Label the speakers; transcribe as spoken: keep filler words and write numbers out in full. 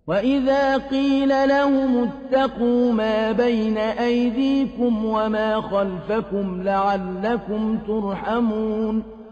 Speaker 1: وَإِذَا قِيلَ لَهُمُ اتَّقُوا مَا بَيْنَ أَيْدِيكُمْ وَمَا خَلْفَكُمْ لَعَلَّكُمْ تُرْحَمُونَ